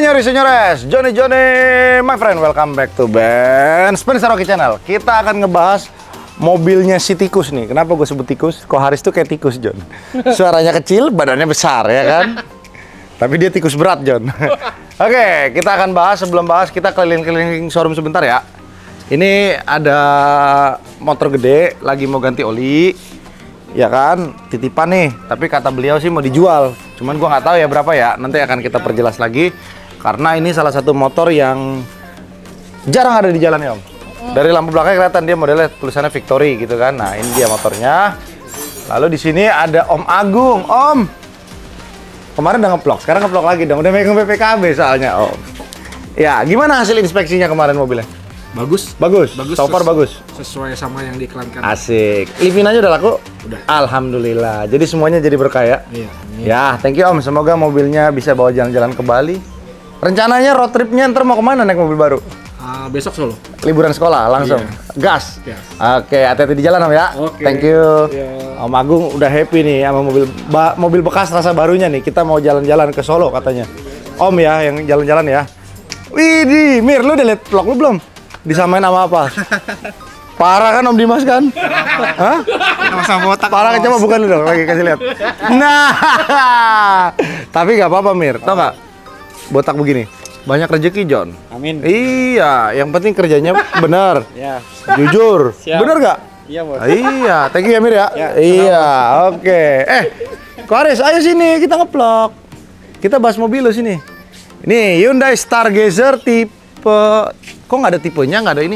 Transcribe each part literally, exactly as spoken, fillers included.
Senyores, senyores, Johnny Johnny, my friend, welcome back to Ben Spencer Rocky Channel. Kita akan ngebahas mobilnya si tikus nih. Kenapa gue sebut tikus? Kok Haris tuh kayak tikus, John. Suaranya kecil, badannya besar, ya kan? Tapi dia tikus berat, John. Oke, kita akan bahas. Sebelum bahas, kita keliling-keliling showroom sebentar ya. Ini ada motor gede, lagi mau ganti oli, ya kan? Titipan nih. Tapi kata beliau sih mau dijual. Cuman gua nggak tahu ya berapa ya. Nanti akan kita perjelas lagi. Karena ini salah satu motor yang jarang ada di jalan ya, Om. Dari lampu belakang kelihatan dia modelnya tulisannya Victory gitu kan. Nah, ini dia motornya. Lalu di sini ada Om Agung. Om, kemarin udah ngeplok, sekarang ngeplok lagi dong. Udah megang P P K B soalnya, Om. Ya, gimana hasil inspeksinya kemarin mobilnya? Bagus. Bagus. Bagus. So far bagus. Sesuai sama yang diiklankan. Asik. Livinanya udah laku? Udah. Alhamdulillah. Jadi semuanya jadi berkah ya? Iya. Ya, thank you Om. Semoga mobilnya bisa bawa jalan-jalan ke Bali. Rencananya road tripnya ntar mau kemana naik mobil baru? Uh, besok Solo. Liburan sekolah langsung? Iya. Gas? Gas. Oke, hati-hati di jalan Om ya. Oke. Thank you. Iya. Om Agung udah happy nih sama mobil ba mobil bekas rasa barunya nih. Kita mau jalan-jalan ke Solo katanya. Om ya yang jalan-jalan ya. Widih, Mir, lu udah liat vlog lu belum? Disamain sama apa? Parah kan Om Dimas kan? Hah? Sama botak. Parah kan, coba bukan lu dong, lagi kasih lihat. Nah, tapi nggak apa-apa Mir, tau nggak? Botak begini, banyak rezeki John. Amin. Iya, yang penting kerjanya benar, Ya. jujur, Siap. bener nggak? Iya, Bos. Iya, thank you ya Mir ya. Ya, Iya, oke. Eh, Ko Haris, ayo sini kita ngeplok. Kita bahas mobil lo sini. Ini Hyundai Stargazer tipe, kok nggak ada tipenya, nggak ada ini?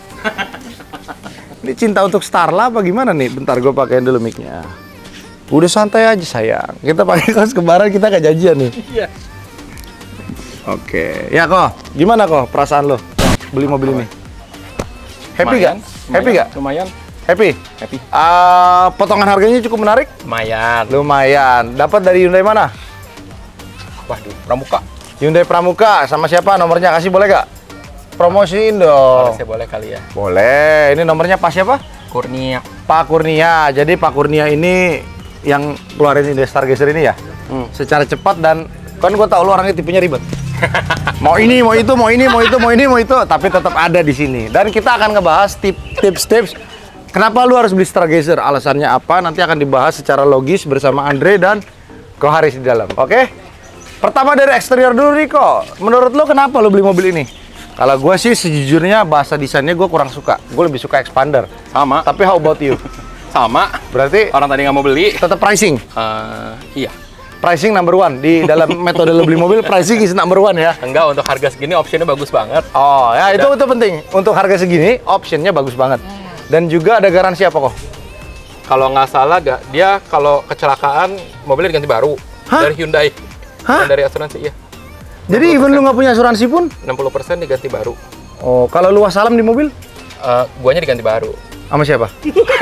Ini cinta untuk Starla apa gimana nih? Bentar gue pakein dulu mic-nya. Udah santai aja sayang. Kita pakai kaos kembaran, kita gak janjian nih. Iya. Oke, ya kok. Gimana kok perasaan lo beli mobil ini? Happy Lumayan, gak? Happy gak? Lumayan. Happy? Happy. Uh, potongan harganya cukup menarik? Lumayan. Lumayan. Dapat dari Hyundai mana? Waduh, Pramuka. Hyundai Pramuka. Sama siapa? Nomornya kasih boleh gak? Promosiin dong. Saya boleh kali ya. Boleh. Ini nomornya Pak siapa? Kurnia. Pak Kurnia. Jadi Pak Kurnia ini yang keluarin Hyundai Stargazer ini ya? Hmm. Secara cepat dan kan gue tau lu orangnya tipenya ribet. Mau ini, mau itu, mau ini, mau itu, mau ini, mau itu, tapi tetap ada di sini. Dan kita akan ngebahas tips-tips kenapa lu harus beli Stargazer, alasannya apa, nanti akan dibahas secara logis bersama Andre dan Ko Haris di dalam. Oke? Pertama dari eksterior dulu nih kok. Menurut lu kenapa lu beli mobil ini? Kalau gue sih sejujurnya bahasa desainnya gue kurang suka. Gue lebih suka Expander. Sama. Tapi how about you? Sama. Berarti Orang tadi nggak mau beli. tetap pricing. Eh, iya. Pricing number one di dalam metode lo beli mobil, pricing is number one ya. Enggak, untuk harga segini optionnya bagus banget. Oh ya, itu itu penting. Untuk harga segini optionnya bagus banget. Dan juga ada garansi apa kok? Kalau nggak salah, gak, dia kalau kecelakaan mobilnya diganti baru. Hah? Dari Hyundai. Hah? Dan dari asuransi, iya. Jadi even lu nggak punya asuransi pun? enam puluh persen diganti baru. Oh, kalau lu wassalam di mobil Eh, guanya diganti baru. sama siapa?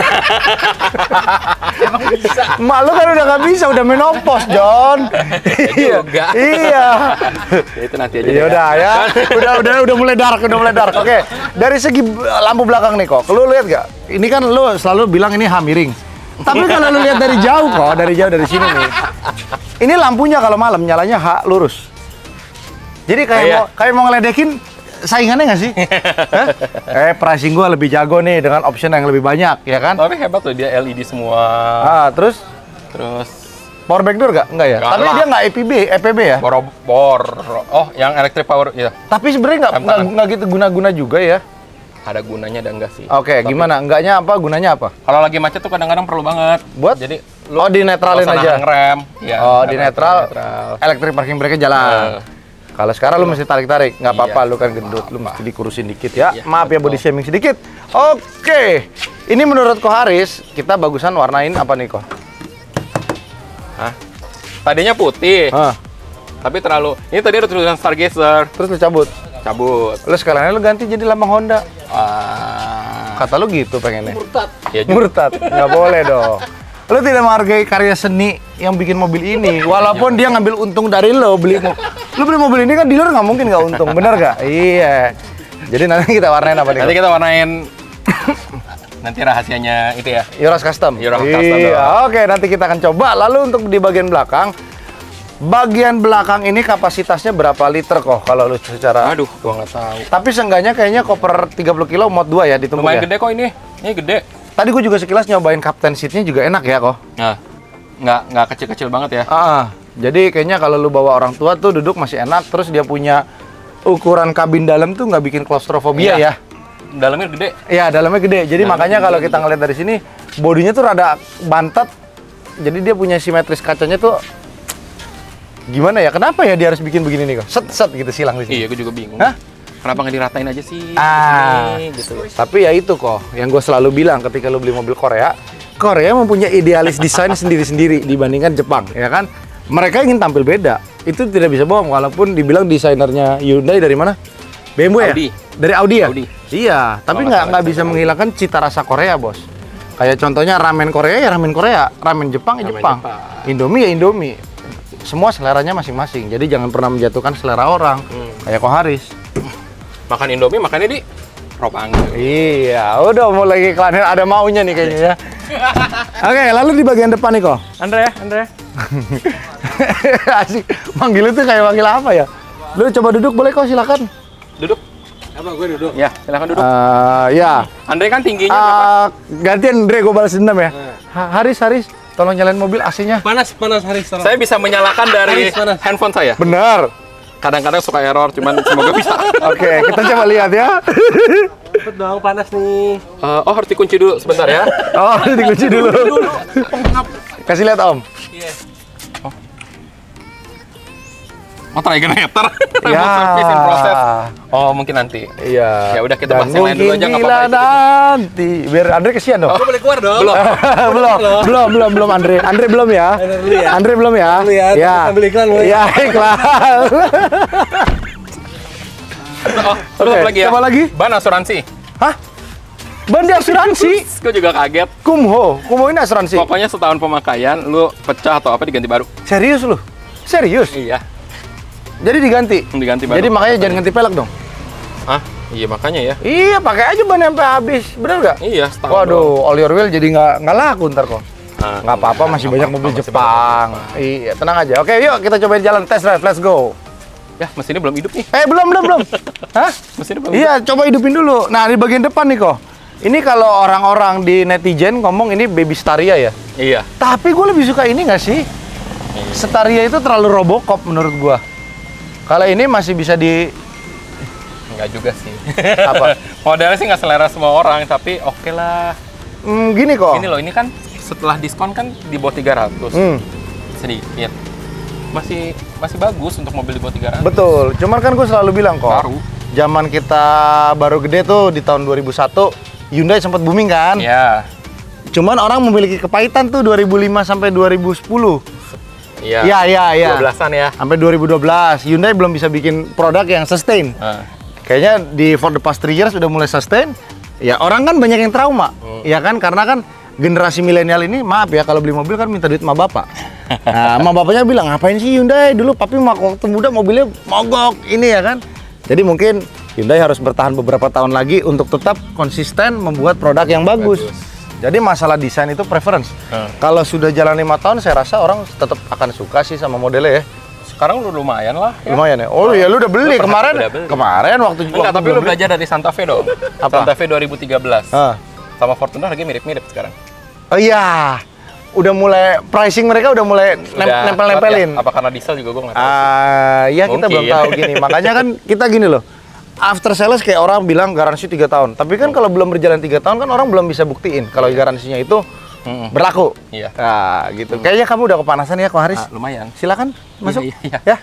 Emang bisa? Mak lu kan udah nggak bisa, udah menopause, John. Ya juga. Iya. Ya, itu nanti aja. Iya deh, udah ya. Udah udah udah mulai dark, udah mulai dark. Oke. Dari segi lampu belakang nih kok. Lu lihat gak? Ini kan lu selalu bilang ini H miring. Tapi kalau lu lihat dari jauh kok, dari jauh dari sini nih. Ini lampunya kalau malam nyalanya H lurus. Jadi kayak Iya. mau kayak mau ngeledekin saingannya nggak sih? Hah? Eh, pricing gua lebih jago nih dengan option yang lebih banyak, ya kan? Tapi hebat loh, dia L E D semua. Ah, terus Terus power back door nggak? Nggak ya? Nggak Tapi lah. dia nggak E P B, E P B ya? bor bor. Oh, yang electric power ya. Tapi sebenarnya nggak Rem nggak tangan. nggak gitu guna-guna juga ya? Ada gunanya dan enggak sih. Oke, Tapi gimana? Enggaknya apa? Gunanya apa? Kalau lagi macet tuh kadang-kadang perlu banget. Buat? Jadi Oh, dinetralin nggak usah aja. nahan rem. Ya, Oh, nggak di netral, netral. electric parking brake-nya jalan. Eh. Kalau sekarang lu mesti tarik-tarik, nggak apa-apa, Iya. lu kan gendut, lu mesti dikurusin dikit ya. Iya, Maaf ya betul. body shaming sedikit. Oke, ini menurut Ko Haris, kita bagusan warnain apa nih Ko? Hah? Tadinya putih, Hah, tapi terlalu. Ini tadi ada tulisan Stargazer, terus lu cabut. cabut. Lu sekalian lu ganti jadi lambang Honda. Ah, Kata lu gitu pengennya. ya juga. Murtad, nggak boleh dong. Lu tidak menghargai karya seni yang bikin mobil ini, walaupun dia ngambil untung dari lo beli mo- lu beli mobil ini kan dealer nggak mungkin nggak untung, bener gak? Iya. Jadi nanti kita warnain apa nih? Nanti kita warnain. Nanti rahasianya itu ya. Euros Custom. Euros Custom Iya, doang. oke nanti kita akan coba. Lalu untuk di bagian belakang, Bagian belakang ini kapasitasnya berapa liter kok kalau lu secara... Aduh, gua nggak tahu. Tapi seenggaknya kayaknya koper tiga puluh kilo mod dua ya ditumpuk Lumayan ya? gede kok ini. Ini gede. Tadi gue juga sekilas nyobain captain seat-nya juga enak ya kok. Nah, nggak nggak kecil-kecil banget ya. Ah, jadi kayaknya kalau lu bawa orang tua tuh duduk masih enak. Terus dia punya ukuran kabin dalam tuh nggak bikin klaustrofobia Iya. ya. Dalamnya gede. Iya, dalamnya gede. Jadi Dalamnya makanya gede, kalau gede. kita ngeliat dari sini, bodinya tuh rada bantet. Jadi dia punya simetris kacanya tuh gimana ya? Kenapa ya dia harus bikin begini nih kok? Set set gitu silang di sini. Iya, gue juga bingung. Hah? Kenapa nggak diratain aja sih? Ah, Ini, gitu. Tapi ya itu kok, yang gue selalu bilang ketika lu beli mobil Korea, Korea mempunyai idealis desain sendiri-sendiri dibandingkan Jepang, ya kan? Mereka ingin tampil beda. Itu tidak bisa bohong, walaupun dibilang desainernya Hyundai dari mana? B M W ya? Audi. Dari Audi ya? Audi. Iya, tapi Kalau nggak nggak nggak salah bisa Audi. menghilangkan cita rasa Korea, bos. Kayak contohnya ramen Korea ya ramen Korea, ramen Jepang ya Ramen Jepang, Jepang. Indomie ya Indomie. Semua seleranya masing-masing. Jadi jangan pernah menjatuhkan selera orang. Hmm. Kayak Koharis. Makan Indomie, makannya di Ropanggi. Iya, udah mau lagi iklannya ada maunya nih kayaknya ya. Oke, lalu di bagian depan nih kok. Andre, Andre. Asik. Manggil itu kayak manggil apa ya? Lu coba duduk boleh kok, silakan. Duduk. Apa gue duduk? Ya, silakan duduk. Eh, ya. Andre kan tingginya berapa? Eh, gantian Dre, gue balas dendam ya. Ha- Haris, Haris, tolong nyalain mobil A C-nya. Panas, panas hari sekarang. Saya bisa menyalakan dari Panas, panas. handphone saya. Benar. Kadang-kadang suka error, cuman semoga bisa. Oke, kita coba lihat ya. Cepet dong, panas nih. Eh, oh, harus dikunci dulu sebentar ya. Oh, dikunci dulu. Kasih lihat Om. Iya. Oh, Trigenator. Ya. Remote service in process. Oh, mungkin nanti. Iya. Ya udah, kita Dan bahas yang lain dulu mungkin aja, nggak bila apa-apa itu. nanti. Biar Andre kesian dong. Gue boleh keluar dong? Belum. belum, belum, belum, belum Andre. Andre belum ya? Andre dulu ya? Andre belum ya? Dulu ya, Ya. ambil iklan lu ya. Ya, iklan. Oh, terus Oke, apa lagi ya? coba lagi. Ban asuransi. Hah? Ban di asuransi? Gue juga kaget. Kumho, Kumho ini asuransi. Pokoknya setahun pemakaian, lu pecah atau apa diganti baru. Serius lu? Serius? Iya, Jadi diganti? diganti baru. Jadi makanya jangan ganti pelek dong? Ah, iya makanya ya. Iya, pakai aja ban sampai habis. Bener nggak? Iya, setahun doang. Waduh, all your wheel jadi nggak nggak laku ntar kok. Ah, Nggak apa-apa, iya, masih nggak banyak apa-apa, mobil masih Jepang. banyak mobil Iya, tenang aja. Oke, yuk kita cobain jalan test drive. Let's go. Ya, mesinnya belum hidup nih. Eh, belum, belum, belum. Hah? Mesinnya belum Iya, coba hidupin dulu. Nah, di bagian depan nih kok. Ini kalau orang-orang di netizen ngomong ini baby Staria ya. hidup. Iya. Tapi gue lebih suka ini nggak sih? Staria itu terlalu Robocop menurut gua. Kalau ini masih bisa di Enggak juga sih. apa? Modelnya sih nggak selera semua orang, tapi oke lah. Hmm, gini kok. Ini loh, ini kan setelah diskon kan di bawah tiga ratus. Hmm, Sedikit. Masih masih bagus untuk mobil di bawah tiga ratus. betul. Cuman kan gue selalu bilang kok. Baru. Zaman kita baru gede tuh di tahun dua ribu satu, Hyundai sempat booming kan? Iya. Cuman orang memiliki kepahitan tuh dua ribu lima sampai dua ribu sepuluh. Iya. Iya, iya, iya. dua belasan ya. Sampai dua ribu dua belas, Hyundai belum bisa bikin produk yang sustain. Nah, Kayaknya di for the past three years udah mulai sustain. Ya orang kan banyak yang trauma, Hmm. ya kan? Karena kan generasi milenial ini, maaf ya kalau beli mobil kan minta duit sama bapak. Nah, sama bapaknya bilang, ngapain sih Hyundai? Dulu papi waktu muda mobilnya mogok ini ya kan? Jadi mungkin Hyundai harus bertahan beberapa tahun lagi untuk tetap konsisten membuat produk yang bagus. Bagus. Jadi masalah desain itu preference. Hmm. Kalau sudah jalan lima tahun, saya rasa orang tetap akan suka sih sama modelnya ya. sekarang lu lumayan lah. Ya. Lumayan ya. Oh iya, lu udah beli Lu kemarin. udah beli. Kemarin waktu Enggak, waktu tapi belum lu beli. belajar dari Santa Fe dong. Apa? Santa Fe dua ribu tiga belas. Ah. Sama Fortuner harganya mirip-mirip sekarang. Oh iya. Udah mulai pricing mereka udah mulai nem- Udah nempel-nempelin. kuat ya? Apa karena diesel juga gue nggak tahu. Ah, ya kita Mungkin. belum tahu gini. Makanya kan kita gini loh. After sales kayak orang bilang garansi tiga tahun. Tapi kan kalau belum berjalan tiga tahun kan orang belum bisa buktiin kalau garansinya itu Mm-mm. berlaku. Iya. Nah, gitu. Kayaknya kamu udah kepanasan ya, Ko Haris. Ah, lumayan. Silakan masuk. Iya, iya, Ya.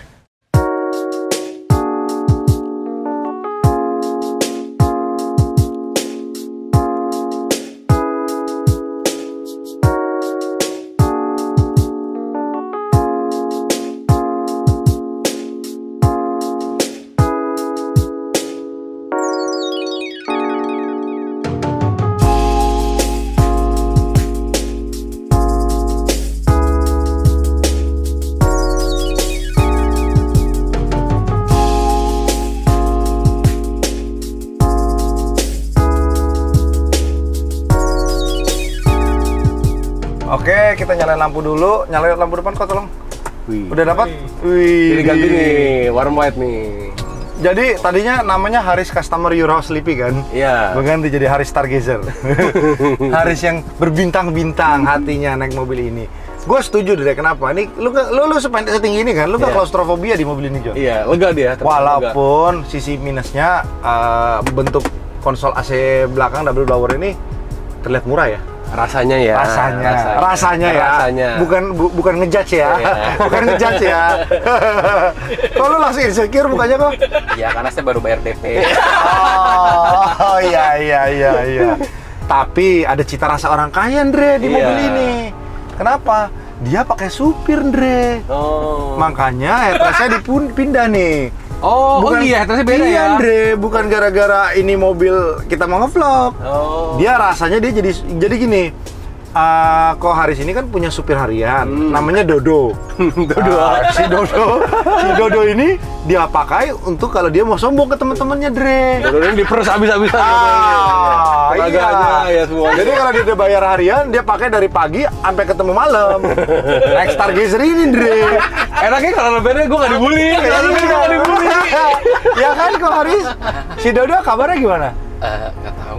Oke, kita nyalain lampu dulu. Nyalain lampu depan kok tolong. Wih. Udah dapat? Jadi Wih. ganti nih, warm white nih. Jadi tadinya namanya Haris Customer Euro Sleepy kan? Iya. Berganti jadi Haris Stargazer. Haris yang berbintang-bintang hatinya naik mobil ini. Gue setuju deh, kenapa? Ini lu nggak- lu lu sependek setinggi ini kan? Lu nggak Iya. klaustrofobia di mobil ini, Jon? Iya, lega dia. tetap lega. Walaupun sisi minusnya eh, bentuk konsol A C belakang double blower ini terlihat murah ya. Rasanya ya. Rasanya, rasanya, ya. Rasanya. Bukan bu- bukan ngejudge ya. Iya. Bukan ngejudge ya. Kalau lu langsung insecure mukanya kok. Ya karena saya baru bayar D P. Oh, iya iya iya iya. Tapi ada cita rasa orang kaya, Andre, di Iya. mobil ini. Kenapa? Dia pakai supir, Andre. Oh. Makanya headrestnya dipindah nih. Oh, oh iya, headrestnya beda iya, ya. Andre, bukan gara-gara ini mobil kita mau ngevlog. Oh. Dia rasanya dia jadi jadi gini. eh, kok Haris ini kan punya supir harian, Hmm. namanya Dodo. Dodo. Ah, si Dodo, si Dodo ini dia pakai untuk kalau dia mau sombong ke teman-temannya, Dre. Dodo ini diperes habis-habisan. Ah, Tenaganya iya. ya semua. Jadi kalau dia udah bayar harian, dia pakai dari pagi sampai ketemu malam. Naik Stargazer ini, Dre. Enaknya kalau lebarannya gue nggak dibully. Kalau lebarannya gue nggak dibully. Ya kan, kok Haris? Si Dodo kabarnya gimana? Eh, nggak tahu.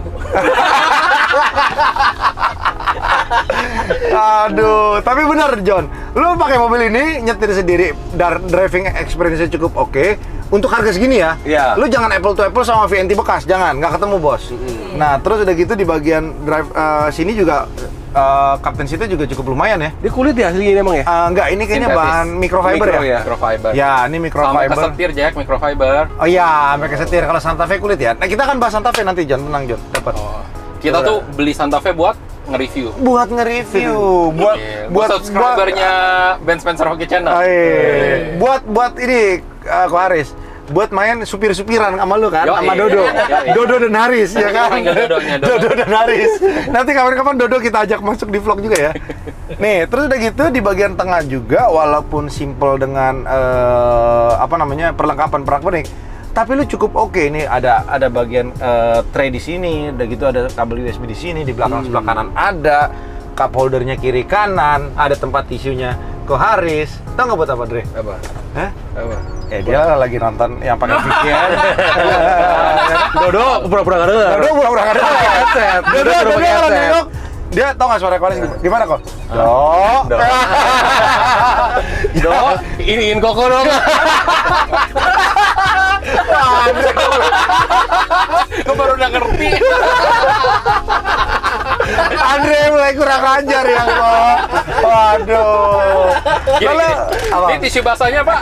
Aduh, tapi benar John, lu pakai mobil ini nyetir sendiri, dar driving experience-nya cukup oke. Untuk harga segini ya, Iya. lu jangan apple to apple sama V N T bekas, jangan, nggak ketemu bos. Nah, terus udah gitu di bagian drive eh, sini juga eh, captain seat-nya juga cukup lumayan ya. Dia kulit ya aslinya emang ya? Eh, enggak, ini kayaknya Sintetis. bahan microfiber Micro ya. ya? Microfiber. Ya, ini Sampai microfiber. kesetir Jack, microfiber. Oh iya, sampai kesetir. Kalau Santa Fe kulit ya. Nah, kita akan bahas Santa Fe nanti, John. Tenang, John. Dapat. Oh. Kita tuh beli Santa Fe buat nge-review. Buat nge-review, buat Iya, buat buat subscribernya Ben Spencer Hockey Channel. buat, eh, buat buat ini uh, Ko Haris. Buat main supir-supiran sama lu kan, Yoi. sama Dodo. Yoi. Dodo dan Haris ya kan. Panggil Dodonya, Dodo. Dodo dan Haris. Nanti kapan-kapan Dodo kita ajak masuk di vlog juga ya. Nih, terus udah gitu di bagian tengah juga walaupun simple dengan eh, apa namanya perlengkapan pernak-pernik, tapi lu cukup oke nih, ada ada bagian eh, tray di sini, udah gitu ada kabel U S B di sini, di belakang sebelah kanan ada cup holdernya kiri kanan, ada tempat tisunya Ko Haris. Tahu nggak buat apa, Dre? Apa? Hah? Apa? Eh dia lagi nonton yang pakai V P N. Dodo pura-pura nggak dengar. Dodo pura-pura nggak dengar. Headset. Dodo, Dodo Dodo pakai kalau headset. nengok, dia tau nggak suara Kolis gimana kok? Do. Do. Do, iniin koko dong. Gue baru udah ngerti. Andre mulai kurang ajar ya kok. Waduh. Gini, Lalu, gini. apa? Ini tisu basahnya, Pak.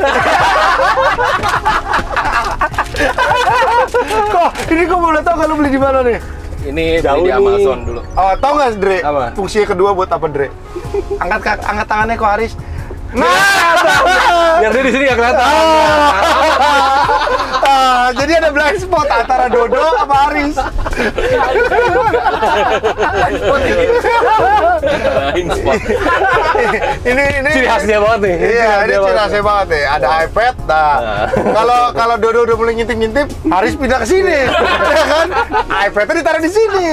Kok ini kok boleh tau kalau beli di mana nih? Ini Jauh beli di nih. Amazon dulu. Oh, tau nggak Dre? Apa? Fungsinya kedua buat apa Dre? Angkat kak, angkat tangannya kok Haris. Nah, Yang dia di sini nggak kelihatan. ah, jadi ada blind spot antara Dodo sama Haris. Lain spot. ini ini Ciri khasnya banget nih. Iya, ini Ciri ciri khasnya khasnya banget nih. Ada iPad. Nah, kalau kalau Dodo udah mulai ngintip-ngintip, Haris pindah ke sini, ya kan? iPad-nya ditaruh di sini.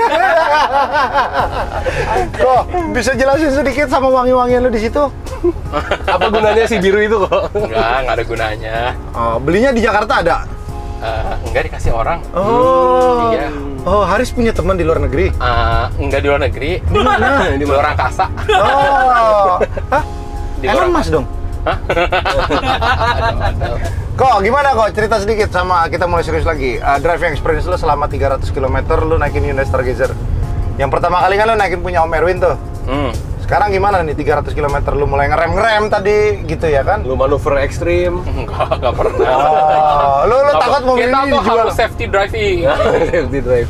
Kok bisa jelasin sedikit sama wangi-wangian lu di situ? Apa gunanya si biru itu kok? Enggak, enggak ada gunanya. Oh, belinya di Jakarta ada. Eh, enggak dikasih orang. Oh, Iya. oh Haris punya teman di luar negeri. Eh, enggak di luar negeri. Di mana? Di luar angkasa. Oh, hah? Di Elon luar Musk dong. Aduh, aduh. Kok gimana kok cerita sedikit sama kita mulai serius lagi. Uh, driving experience lu selama tiga ratus kilometer lu naikin Hyundai Stargazer. Yang pertama kali kan lu naikin punya Om Erwin tuh. Hmm. Sekarang gimana nih tiga ratus kilometer lu mulai ngerem-ngerem tadi gitu ya kan? Lu manuver ekstrim. Enggak, enggak pernah. Oh, lu lu Nggak takut per- mobil kita ini tuh dijual. harus safety driving. Safety drive.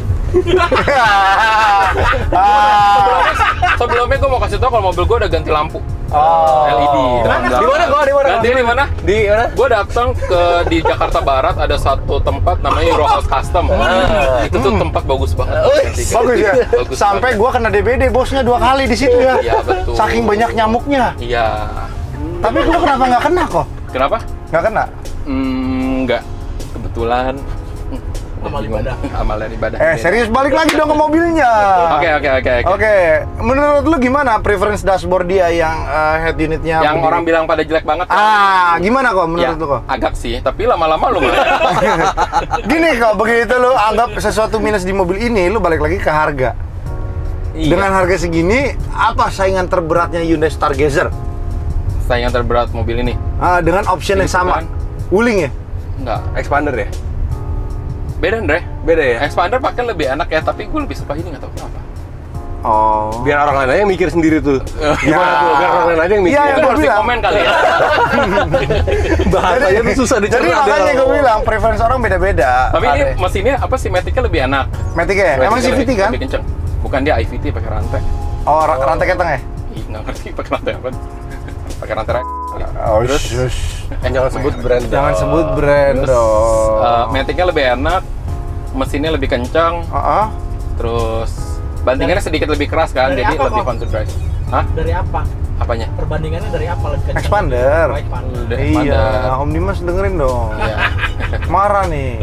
Ah. Sebelumnya gue mau kasih tau kalau mobil gue udah ganti lampu. Oh. L E D. Di mana kok? Di mana? Ganti di mana? Di mana? Gue datang ke di Jakarta Barat ada satu tempat namanya Euro House Custom. Itu tuh tempat bagus banget. Ganti-ganti. Bagus ya. Bagus Sampai banget. gua kena D B D bosnya dua kali di situ ya. Iya, betul. Saking banyak nyamuknya. Iya. Tapi gua kenapa nggak kena kok? Kenapa? Nggak kena. Hmm, enggak. Kebetulan. Amal ibadah. Amal dan ibadah. Eh, serius balik lagi dong ke mobilnya. Oke, oke, oke. oke. Oke, menurut lu gimana preference dashboard dia yang uh, head unitnya? Yang berdiri? orang bilang pada jelek banget. Ah, gimana kok menurut Ya, lu kok? agak sih, tapi lama-lama lu Gini kok, begitu lu anggap sesuatu minus di mobil ini, lu balik lagi ke harga. Iya. Dengan harga segini, apa saingan terberatnya Hyundai Stargazer? Saingan terberat mobil ini. Ah, dengan option yang Ini sama, bukan. wuling ya? Enggak. Expander ya? Beda, Andre. Beda ya? Expander pakai lebih enak ya, tapi gue lebih suka ini nggak tahu kenapa. Oh. Biar orang lain aja yang mikir sendiri tuh. Gimana Ya. tuh? Biar orang lain aja yang mikir. Iya, Itu gua harus di bilang. komen kali ya. Bahasanya tuh susah dicerna. Jadi makanya gue bilang preference orang beda-beda. Tapi ini Ada. mesinnya apa sih, matic-nya lebih enak. Matic ya? Emang Matic-nya C V T lebih- kan? Lebih kenceng. Bukan dia I V T pakai rantai. Oh, ra- rantai keteng ya? Ih, nggak ngerti pakai rantai apa. Pakai rantai kali. Oh, Terus, shush. eh, Jangan sebut brand. Jangan dong. sebut brand Terus, dong. eh, matic-nya lebih enak, mesinnya lebih kencang, Heeh. terus bantingannya sedikit lebih keras kan, Dari jadi apa, lebih Kok? fun to drive. Hah? Dari apa? Apanya? Perbandingannya dari apa? Lebih kencang? Expander. Oh, Expander. Udah, Iya, Expander. Om Dimas dengerin dong. Iya. Marah nih.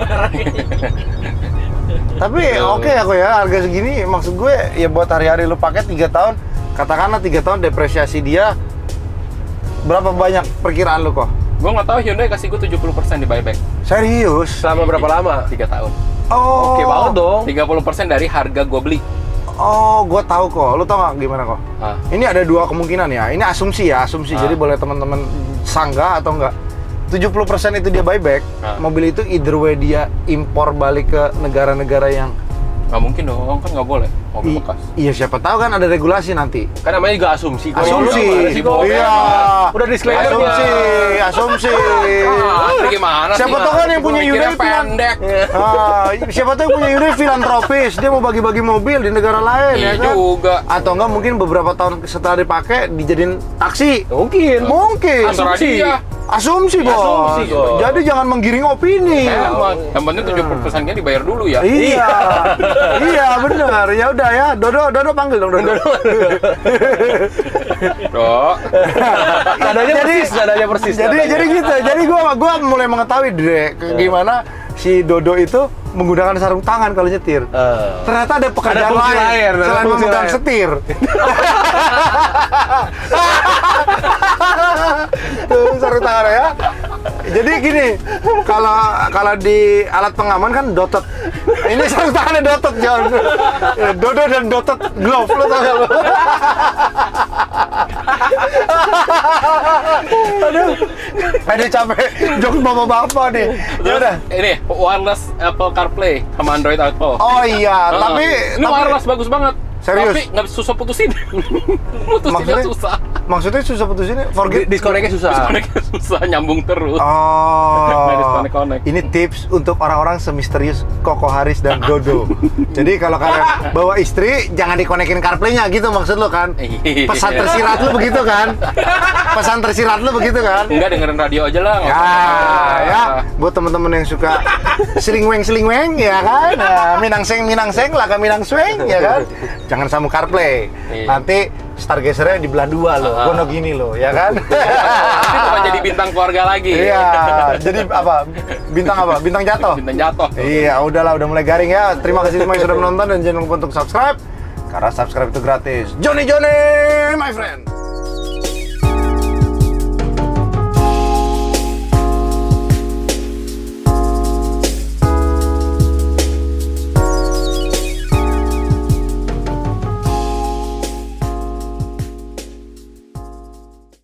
Tapi oke aku ya, harga segini maksud gue ya buat hari-hari lu pakai tiga tahun, katakanlah tiga tahun depresiasi dia berapa banyak perkiraan lu kok? Gue nggak tahu, Hyundai kasih gue tujuh puluh persen di buyback. Serius? Selama berapa lama? tiga tahun. Oh. Oke banget dong. tiga puluh persen dari harga gue beli. Oh, gue tahu kok. Lu tau gak gimana kok? Ah. Ini ada dua kemungkinan ya. Ini asumsi ya, asumsi. Ah. Jadi boleh teman-teman sanggah atau enggak. tujuh puluh persen itu dia buyback. Ah. Mobil itu either way dia impor balik ke negara-negara yang Nggak mungkin dong, kan nggak boleh mobil I- bekas. iya siapa tahu kan ada regulasi nanti. Kan namanya juga asumsi. Kalau Asumsi. lu gimana sih, Kok? Iya. Udah disclaimer Asumsi, dia. asumsi. Ah, Andre gimana Siapa sih? tahu kan yang punya Mikirnya Hyundai filan- pendek. Ah, siapa tahu yang punya Hyundai filantropis, dia mau bagi-bagi mobil di negara lain Iya ya kan? juga. Atau enggak mungkin beberapa tahun setelah dipakai dijadiin taksi. Mungkin. Mungkin. Antara dia. Asumsi, Bos. Asumsi, Bos. Jadi jangan menggiring opini. Emang, yang penting tujuh puluh persennya dibayar dulu ya. Iya. Iya, benar. Ya udah ya. Dodo, Dodo panggil dong, Dodo. Dok. Nadanya persis, nadanya persis. Jadi nadanya. jadi gitu. Jadi gua gua mulai mengetahui Dre, ke- gimana si Dodo itu menggunakan sarung tangan kalau nyetir. Eh. Ternyata ada pekerjaan fungsi lain lain, ada selain fungsi memegang lain. setir. Tuh sarung tangan ya. Jadi gini, kalau kalau di alat pengaman kan dotot. Ini sarung tangannya dotot, John. Ya, Dodo dan dotot glove, lo tau gak lo? Aduh, ada capek jokes bapak-bapak nih. Ya udah. Ini wireless Apple CarPlay sama Android Auto. Oh iya, Ah, tapi ini tapi wireless bagus banget. Serius? Tapi nggak susah putusin. Putusinnya Maksudnya? susah. maksudnya susah putusinnya Di- forget. Disconnect-nya susah. Disconnect susah, nyambung terus. Oh, Disconnect-connect. ini tips untuk orang-orang semisterius Koko Haris dan Dodo. Jadi kalau kalian bawa istri, jangan dikonekin CarPlay-nya gitu maksud lo kan? Iya. Pesan tersirat lo begitu kan? Pesan tersirat lo begitu kan? Enggak, dengerin radio aja lah. nggak Ya, usah. ya, buat temen-temen yang suka selingweng selingweng, ya kan? Nah, minang seng minang seng, laka minang sweng, ya kan? Jangan sama CarPlay. Iya. Nanti Stargazer-nya di belah dua loh, Ah. gono gini loh, ya kan? Nanti bukan jadi bintang keluarga lagi. Iya, jadi apa? Bintang apa? Bintang jatuh. Bintang jatuh. Iya, udahlah, udah mulai garing ya. Terima kasih semua yang sudah menonton dan jangan lupa untuk subscribe. Karena subscribe itu gratis. Johnny Johnny, my friend.